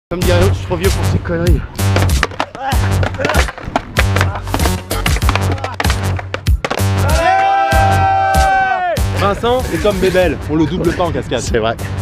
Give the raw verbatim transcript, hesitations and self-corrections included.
Comme dirait l'autre, je suis trop vieux pour ces conneries. Vincent, c'est comme Bébel, on le double pas en cascade. C'est vrai.